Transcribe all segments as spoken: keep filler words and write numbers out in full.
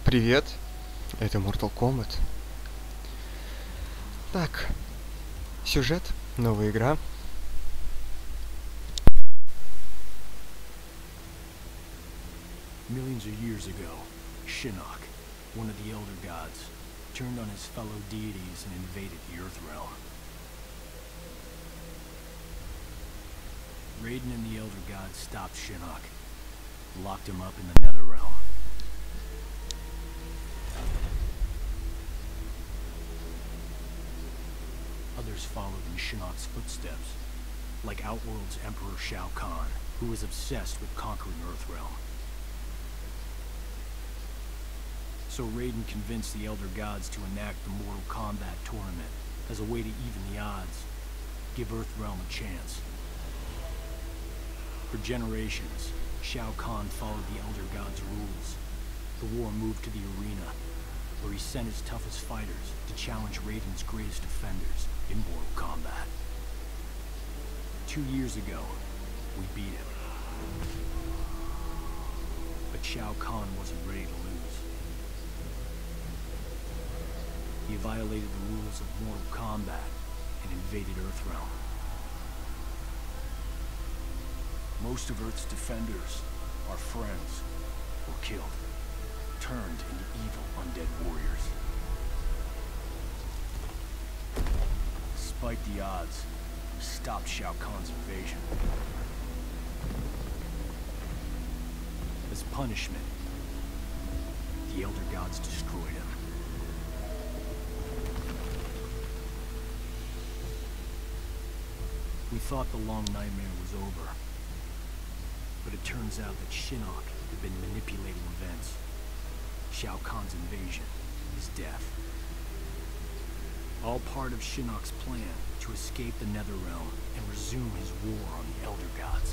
Привет, это Mortal Kombat. Так, сюжет, новая игра. Millions of years ago, Shinnok, one of the Elder Gods, turned on his fellow deities and invaded the Earth Realm. Raiden and the Elder Gods stopped Shinnok, locked him up in the Nether Realm. Others followed in Shinnok's footsteps, like Outworld's Emperor Shao Kahn, who was obsessed with conquering Earthrealm. So Raiden convinced the Elder Gods to enact the Mortal Kombat tournament as a way to even the odds, give Earthrealm a chance. For generations, Shao Kahn followed the Elder Gods' rules. The war moved to the arena, where he sent his toughest fighters to challenge Raiden's greatest defenders in Mortal Kombat. Two years ago, we beat him. But Shao Kahn wasn't ready to lose. He violated the rules of Mortal Kombat and invaded Earthrealm. Most of Earth's defenders, our friends, were killed, turned into evil undead warriors. Despite the odds, we stopped Shao Kahn's invasion. As punishment, the Elder Gods destroyed him. We thought the long nightmare was over. But it turns out that Shinnok had been manipulating events. Shao Kahn's invasion, his death. All part of Shinnok's plan to escape the Netherrealm and resume his war on the Elder Gods.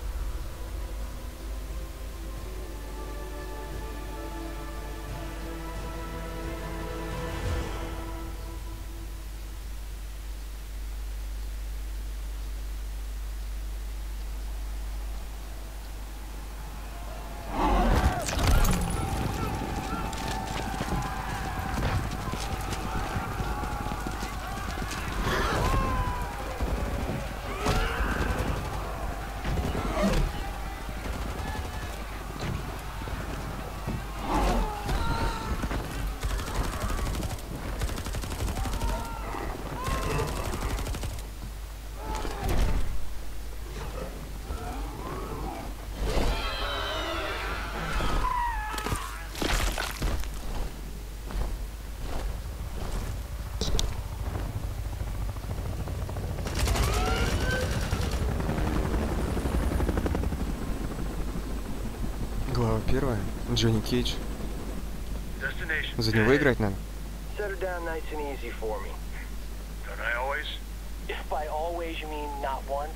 Глава первая. Джонни Кейдж. За него играть надо. Set her down nice and easy for me. Don't I always? If by always you mean not once.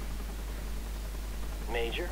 Major?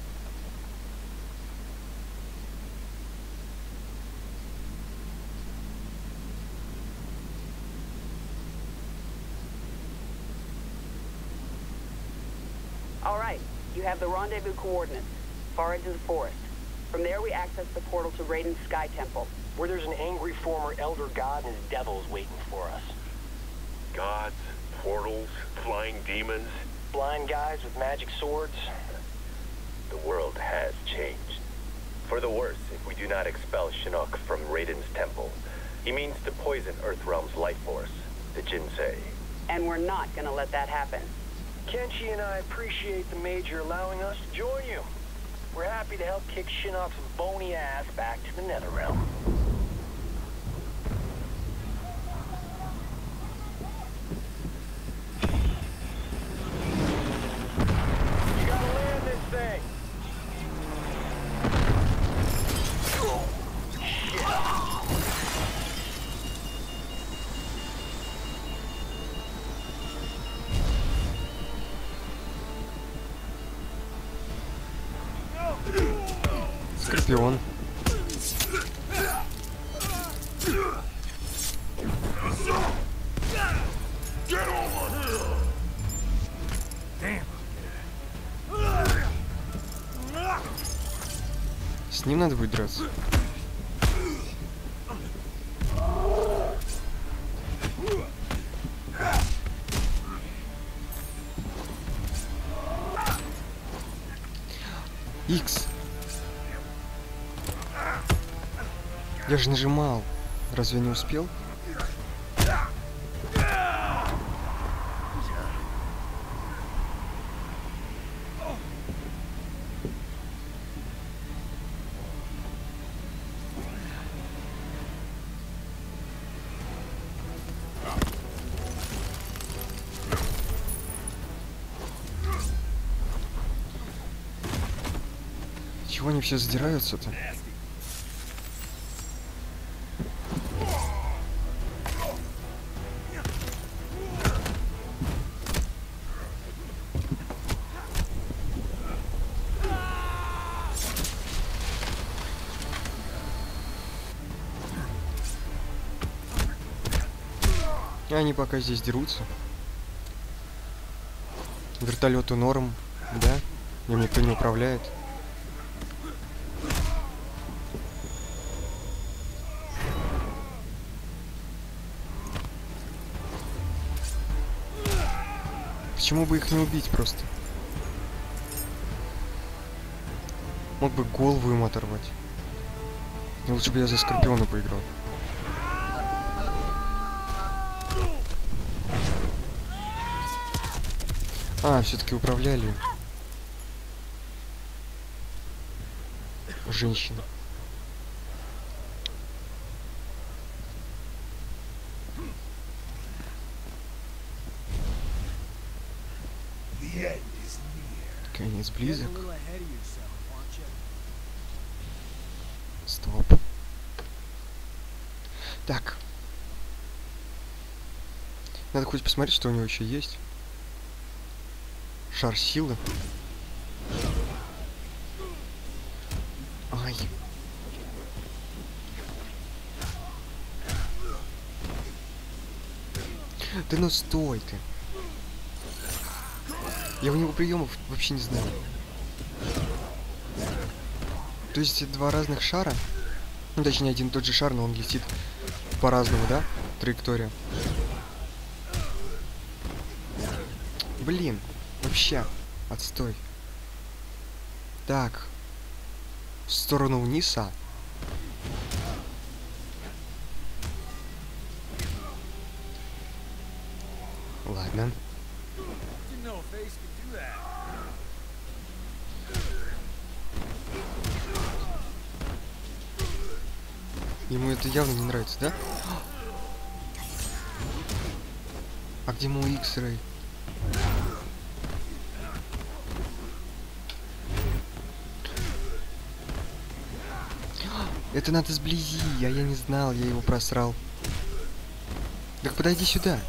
All right, you have the rendezvous coordinates. Far into the forest. From there, we access the portal to Raiden's Sky Temple. Where there's an angry former Elder God and his devils waiting for us. Gods, portals, flying demons. Blind guys with magic swords. The world has changed. For the worse, if we do not expel Shinnok from Raiden's temple. He means to poison Earthrealm's life force, the Jinsei. And we're not gonna let that happen. Kenshi and I appreciate the Major allowing us to join you. We're happy to help kick Shinnok's bony ass back to the Netherrealm. You gotta land this thing! Скорпион. С ним надо будет драться. Икс. Я же нажимал. Разве не успел? Чего они все задираются-то? Они пока здесь дерутся. Вертолету норм, да? Им никто не управляет. Почему бы их не убить просто? Мог бы голову им оторвать. Но лучше бы я за Скорпиона поиграл. А, все-таки управляли. Женщина. Конец близок. Стоп. Так. Надо хоть посмотреть, что у него еще есть. Шар силы. Ай. Да ну стой ты. Я у него приемов вообще не знаю. То есть это два разных шара? Ну, точнее, один и тот же шар, но он летит по-разному, да? Траектория. Блин, вообще, отстой. Так. В сторону вниса. Ладно. Ему это явно не нравится, да? А где мой X-Ray? Это надо сблизи, а я не знал, я его просрал. Так подойди сюда.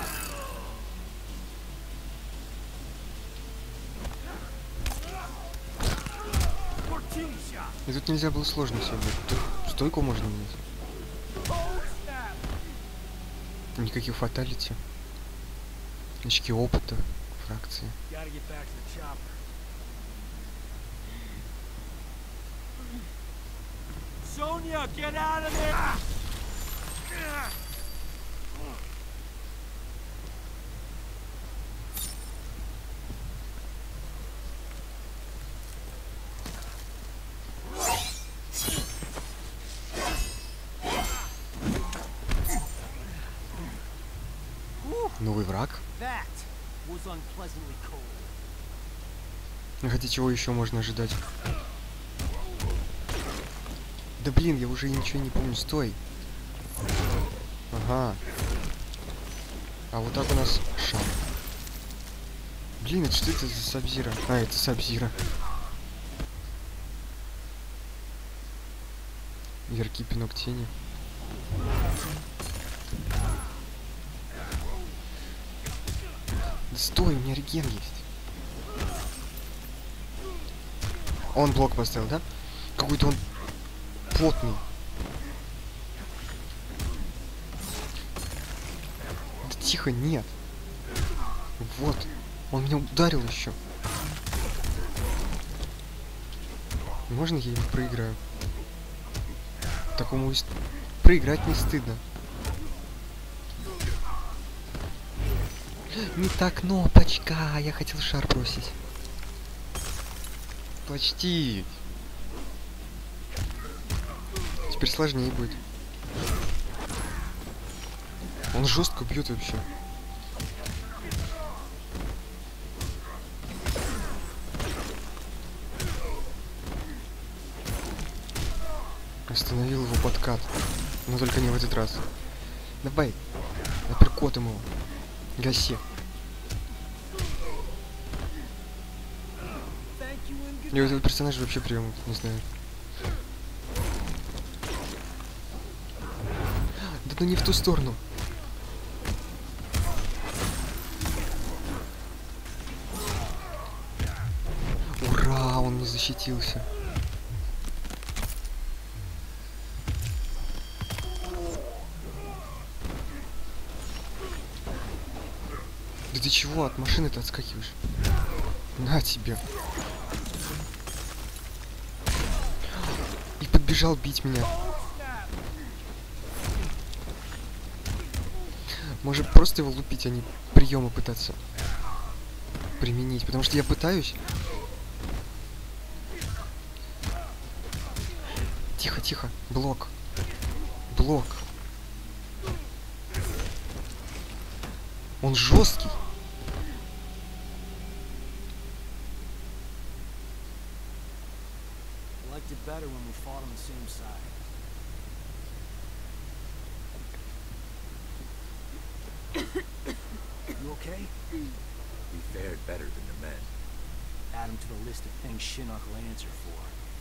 И тут нельзя было сложно все. Тут стойку можно менять. Никаких фаталити. Очки опыта, фракции. Sonia, get out of there! Новый враг. Хотя чего еще можно ожидать? Да блин, я уже ничего не помню. Стой. Ага. А вот так у нас шар. Блин, это что это за Сабзира? А, это Сабзира. Яркий пинок тени. Да стой, у меня реген есть. Он блок поставил, да? Какой-то он плотный. Да тихо, нет. Вот. Он меня ударил еще. Можно я его проиграю? Такому проиграть не стыдно. Не та кнопочка, я хотел шар бросить. Почти. Теперь сложнее будет. Он жестко бьет вообще. Остановил его подкат. Но только не в этот раз. Давай. Апперкотом его. Гаси. И у этого персонажа вообще прям, не знаю. Да ну не в ту сторону. Ура, он не защитился. Да ты чего, от машины-то отскакиваешь? На тебе. И подбежал бить меня. Может просто его лупить, а не приемы пытаться применить, потому что я пытаюсь. Тихо, тихо, блок, блок. Он жесткий. Better when we fought on the same side. You okay? We fared better than the men. Add him to the list of things Shinnok will answer for.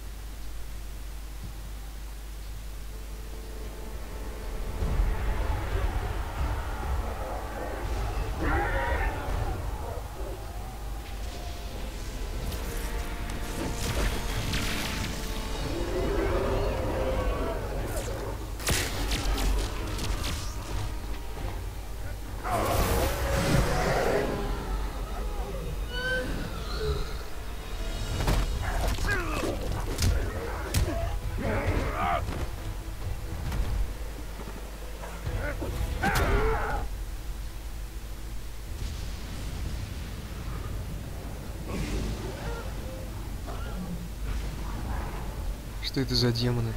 Что это за демоны?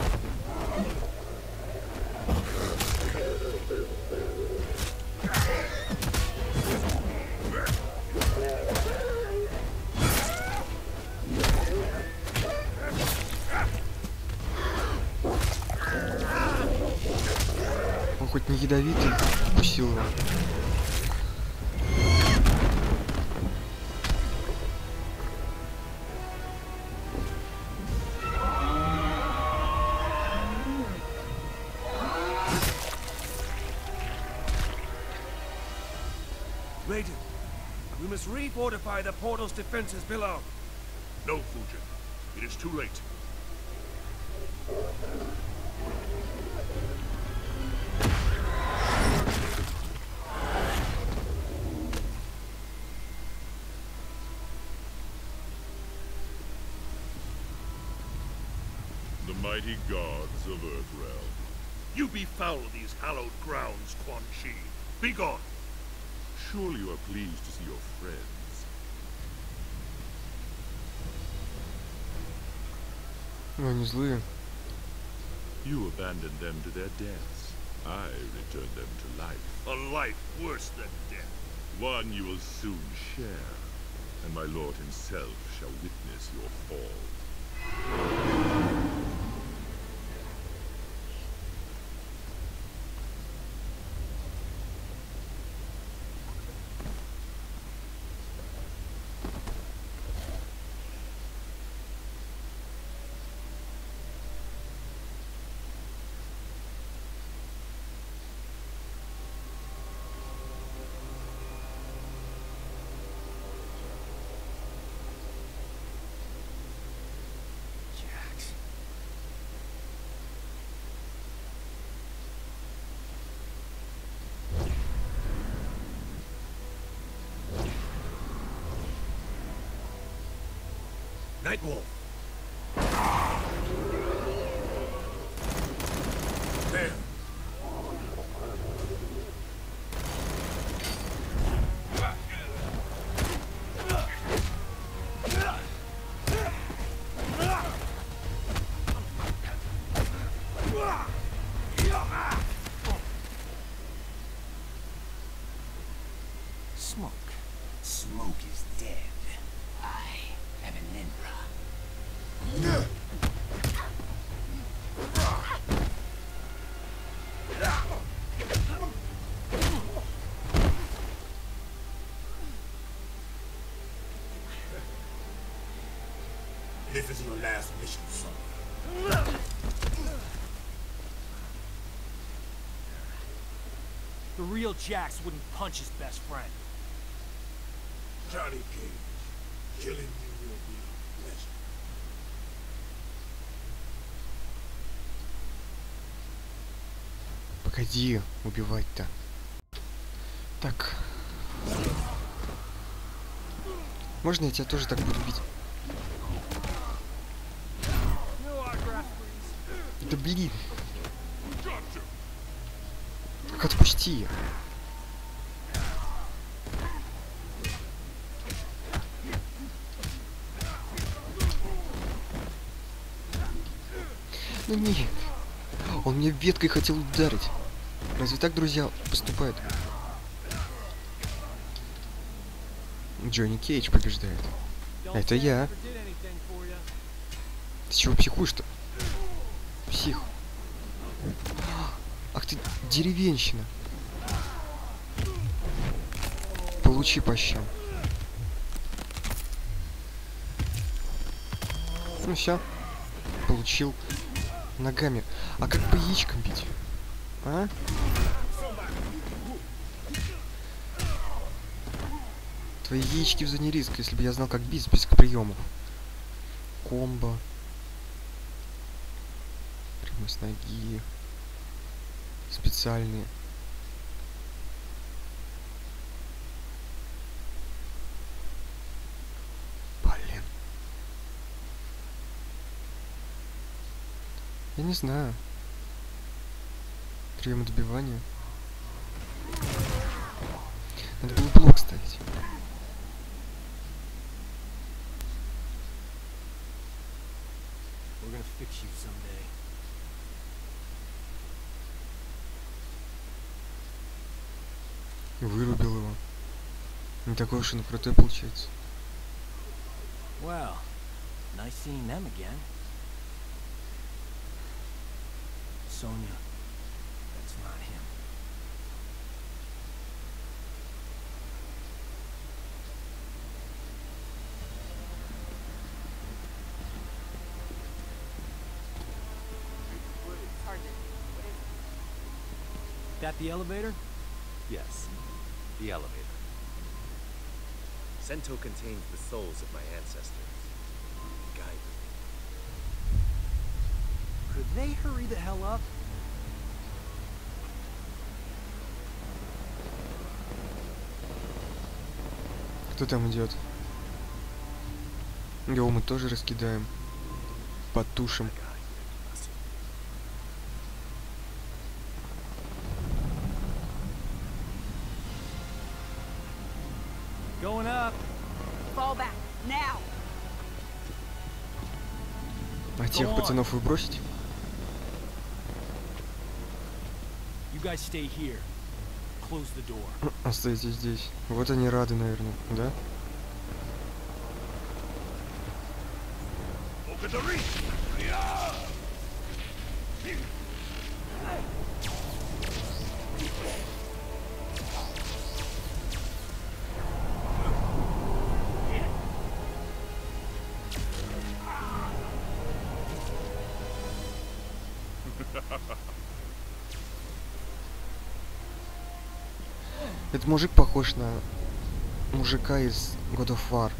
Он хоть не ядовитый, укусил его. Raiden, we must refortify the portal's defenses below. No, Fujin. It is too late. The mighty gods of Earthrealm. You befoul these hallowed grounds, Quan Chi. Be gone. Surely you are pleased to see your friends. Ну, они злые. You abandoned them to their deaths. I returned them to life. A life worse than death. One you will soon share, and my lord himself shall witness your fall. Nightwolf. There. smoke. Smoke is dead. I am an Enra. This is your last mission, son. The real Jax wouldn't punch his best friend. Johnny Cage, killing you will be a pleasure. Погоди, убивать-то. Так. Можно я тебя тоже так буду бить? Да блин. Так отпусти. Ну нет. Он мне веткой хотел ударить. Разве так друзья поступают? Джонни Кейдж побеждает. Это я. Ты чего психуешь-то? Псих. Ах ты деревенщина. Получи по щам. Ну все. Получил ногами. А как по яичкам бить? А? Твои яички в зоне риска, если бы я знал, как бить без приемов. Комбо. Прямо с ноги. Специальные. Блин. Я не знаю. Прием добивания. Надо было блок ставить. We're gonna fix you someday. Вырубил его. Не такой уж он крутой получается. Well, nice seeing them again. Sonya, that's not him. That the elevator? Yes, the elevator. Sento contains the souls of my ancestors. Guide me. Could they hurry the hell up? Кто там идет? Его мы тоже раскидаем. Потушим. Going up. Fall back, now. А тех пацанов выбросить? You guys stay here. Close the door. Остаетесь здесь. Вот они рады, наверное, да? Этот мужик похож на мужика из God of War.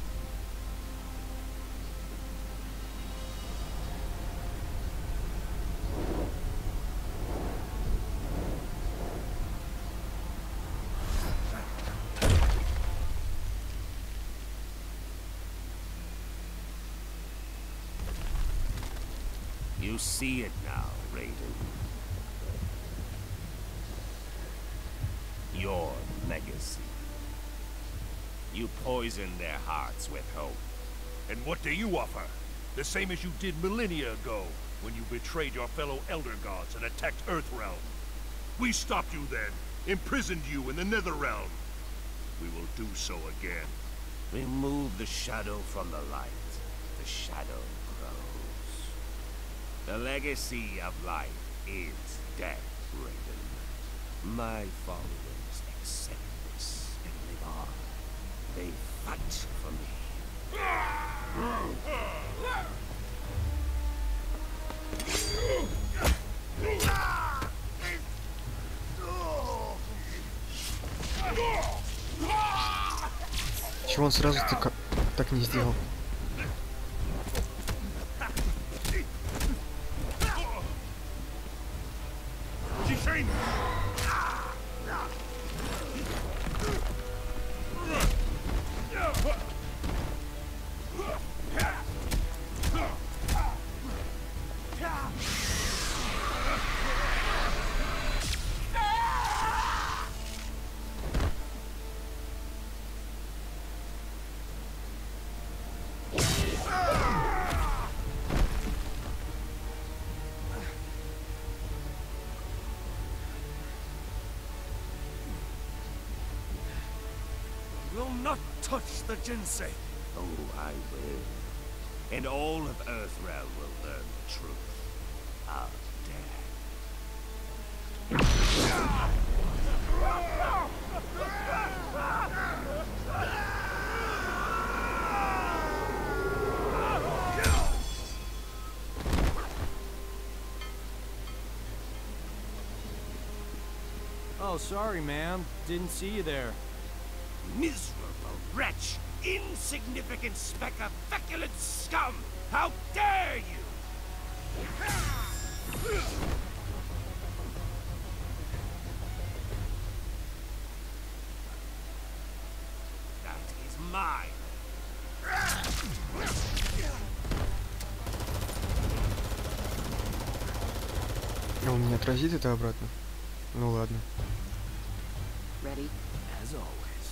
You see it now, Raiden. Your legacy. You poisoned their hearts with hope. And what do you offer? The same as you did millennia ago, when you betrayed your fellow Elder Gods and attacked Earthrealm. We stopped you then, imprisoned you in the Netherrealm. we will do so again. Remove the shadow from the light. The shadow grows. The legacy of life is death, Raiden. My followers accept this and live on. They fight for me. Чего он сразу так, так не сделал? Will not touch the Jinsei. Oh, I will. And all of Earthrealm will learn the truth of death. Oh, sorry, ma'am. Didn't see you there. Miserable wretch! Insignificant speck of feculent scum! How dare you! That is mine! А он не отразит это обратно? Ну ладно. Ready? As always.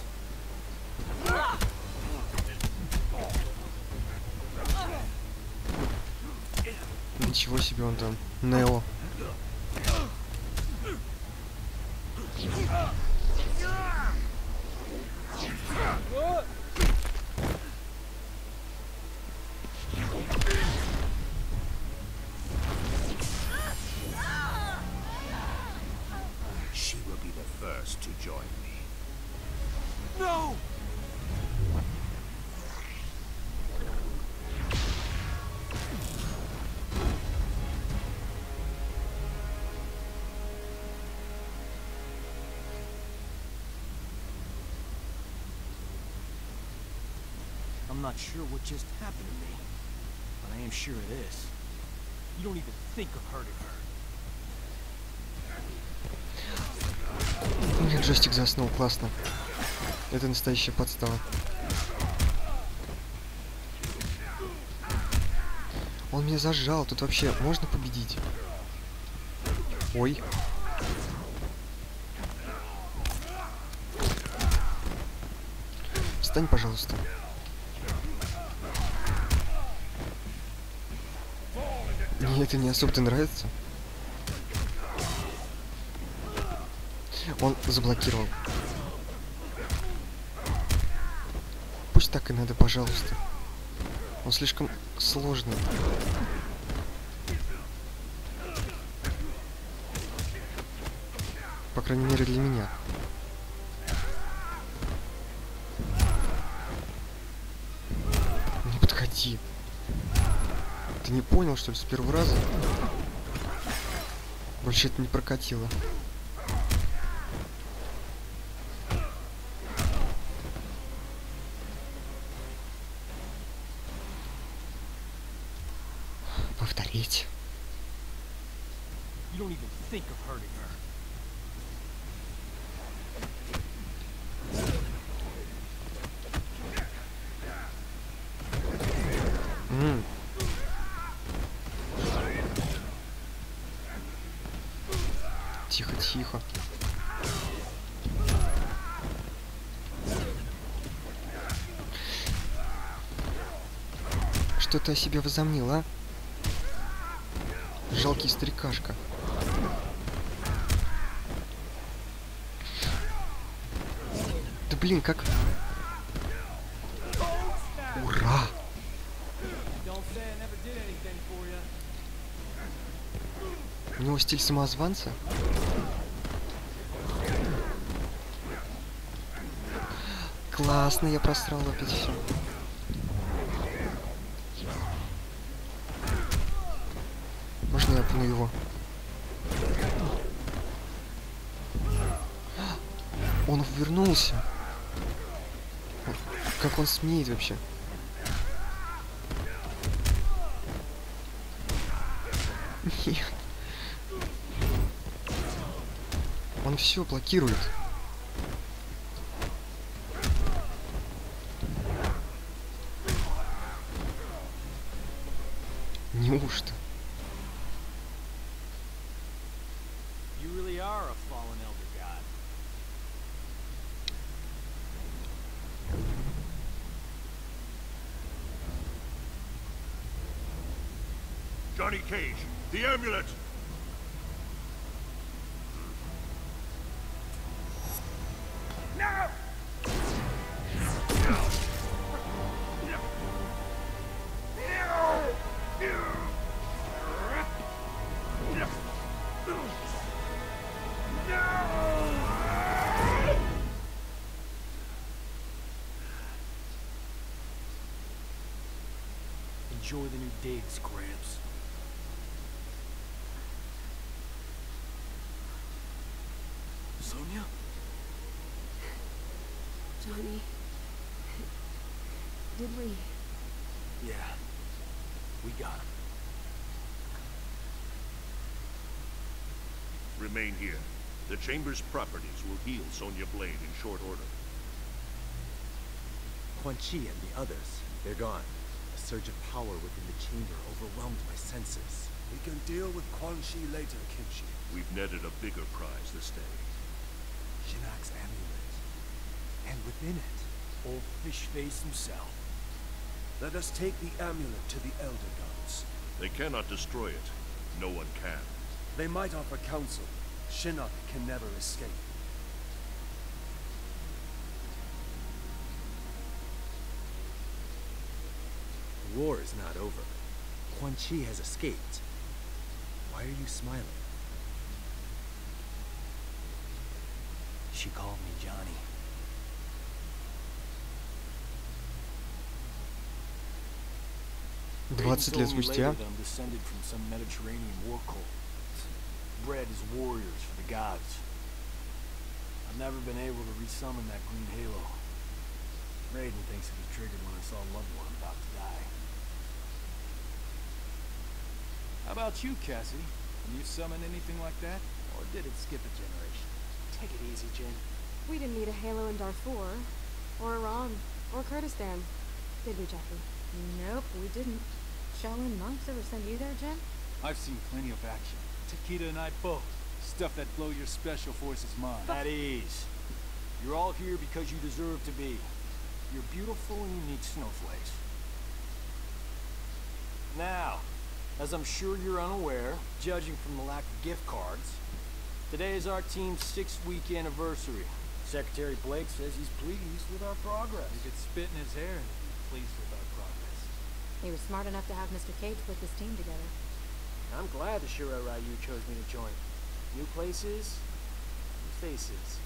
Ничего себе он там. Нео. She will be the first to join me. No! I'm not sure what just happened to me, but I am sure of this. You don't even think of hurting her. Блин, джойстик заснул, классно. Это настоящая подстава. Он меня зажал, тут вообще можно победить? Ой. Встань, пожалуйста. Мне это не особо-то нравится. Он заблокировал. Пусть так и надо, пожалуйста. Он слишком сложный. По крайней мере, для меня. Не подходи. Ты не понял, что ли, с первого раза? Больше это не прокатило. Повторить. You don't even think of hurting her. М. Тихо, тихо. Что ты о себе возомнил, а? Жалкий старикашка. Да блин, как... Ура! У него стиль самозванца? Классно, я просрал опять все. Можно я пну его? Он вернулся. Как он смеет вообще? Нет. Он все блокирует. Неужто? You really are a fallen elder god. Johnny Cage, the amulet! No! Enjoy the new digs, Gramps. Sonia? Johnny. Did we? Yeah. We got him. Remain here. The Chamber's properties will heal Sonya Blade in short order. Quan Chi and the others, they're gone. A surge of power within the chamber overwhelmed my senses. We can deal with Quan Chi later, Kinshi. We've netted a bigger prize this day. Shinnok's amulet. And within it, Old Fishface himself. let us take the amulet to the Elder Gods. They cannot destroy it. No one can. They might offer counsel. Shinnok can never escape. The war is not over. Quan Chi has escaped. Why are you smiling? She called me Johnny. двадцать лет спустя. I'm descended from some Mediterranean war cult. Bred as warriors for the gods. I've never been able to resummon that green halo. Raiden thinks it was triggered when I saw a loved one about to die. How about you, Cassie? Can you summon anything like that? Or did it skip a generation? Take it easy, Jin. We didn't need a halo in Darfur, or Iran, or Kurdistan. Did we, Jeffrey? Nope, we didn't. Shaolin monks ever send you there, Jin? I've seen plenty of action. Takeda and I both. Stuff that blow your special forces mind. At ease. You're all here because you deserve to be. You're beautiful and unique snowflakes. Now, as I'm sure you're unaware, judging from the lack of gift cards, today is our team's six-week anniversary. Secretary Blake says he's pleased with our progress. He could spit in his hair and be pleased with our progress. He was smart enough to have Mister Cage put this team together. I'm glad the Shirai Ryu chose me to join. New places, new faces.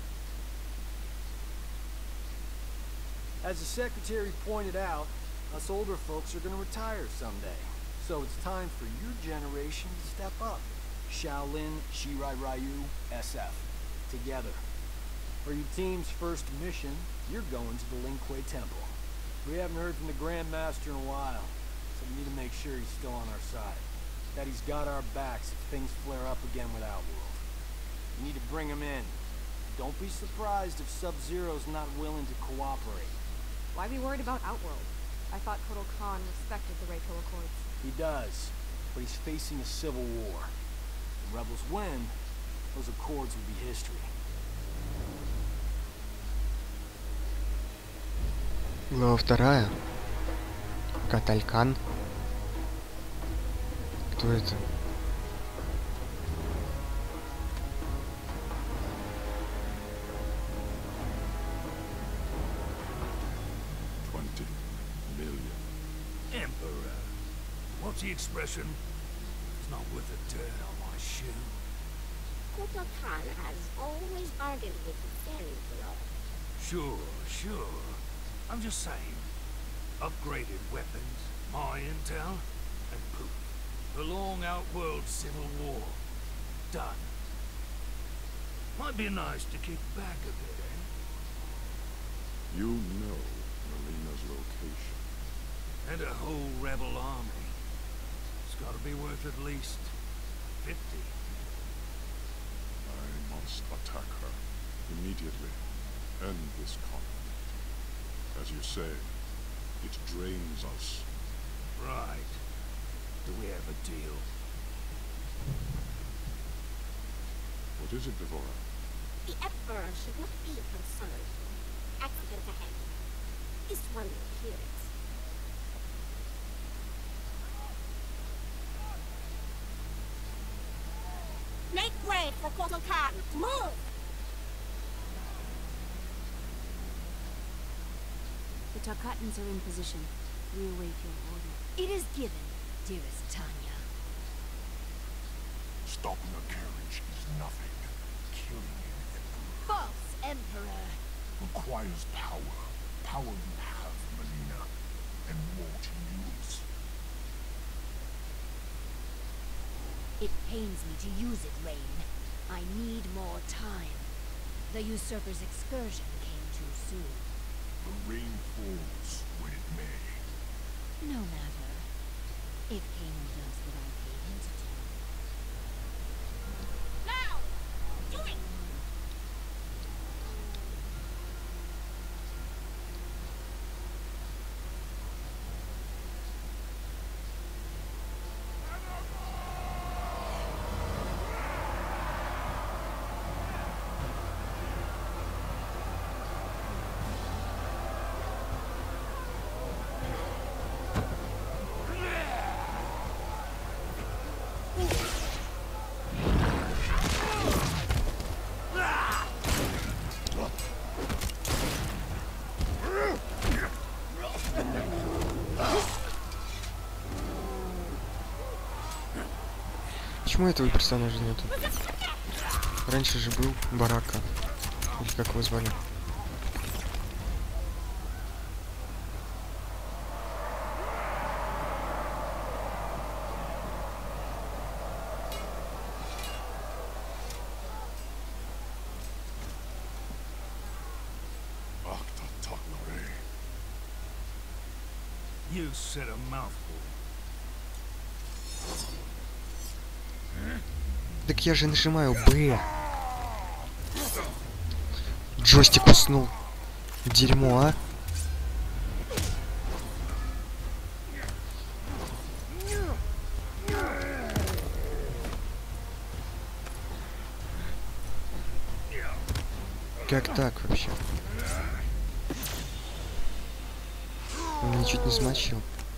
As the secretary pointed out, us older folks are gonna retire someday. So it's time for your generation to step up. Shaolin, Shirai Ryu, S F. Together. For your team's first mission, you're going to the Lin Kuei Temple. We haven't heard from the Grand Master in a while, so we need to make sure he's still on our side. That he's got our backs if things flare up again with Outworld. You need to bring him in. Don't be surprised if Sub-Zero's not willing to cooperate. Why be worried about Outworld? I thought Kotal Khan respected the Reiko Accords. He does, but he's facing a civil war. If the rebels win, those accords will be history. Глава вторая. Каталькан. Кто это? guilty expression. It's not worth the dirt on my shoe. Kublai Khan has always bargained with you very well. Sure, sure. I'm just saying. Upgraded weapons, my intel, and poof. The long outworld civil war. Done. Might be nice to kick back a bit, eh? You know Melina's location. And a whole rebel army. It's gotta be worth at least fifty. I must attack her immediately. End this conflict. As you say, it drains us. Right. Do we have a deal? What is it, Devora? The Emperor should not be concerned. Accident ahead. This one will hear it. Make way for Kublai Khan. Move! The Tarkatans are in position. We await your order. It is given, dearest Tanya. Stopping a carriage is nothing. Killing an emperor False Emperor. requires power. Power you have, Melina, and won't use. It pains me to use it, Rain. I need more time. The usurper's excursion came too soon. The rain falls when it may. No matter. If Kanan does what I paid him to do. Now! Do it! Почему этого персонажа нету? Раньше же был Барака. Или как его звали? You said a mouthful. Так я же нажимаю Б. Джойстик уснул. Дерьмо, а? Как так вообще? Он меня чуть не смочил.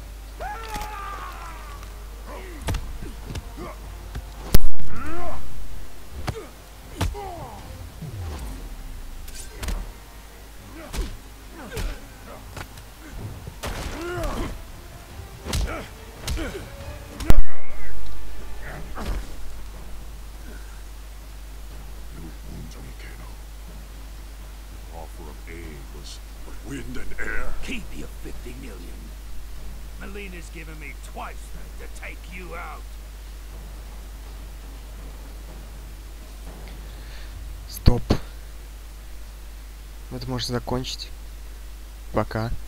Wind and air. Keep your fifty million. Melina's given me twice that to take you out. Стоп. Это можно закончить. Пока.